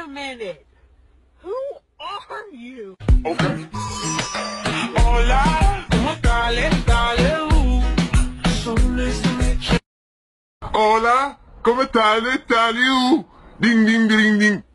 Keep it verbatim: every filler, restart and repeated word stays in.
a minute. Who are you? Okay. Hola, ¿cómo estás? Dale, uh. So nice to meet you. Hola, ¿cómo estás? Dale, uh. Ding, ding, ding, ding.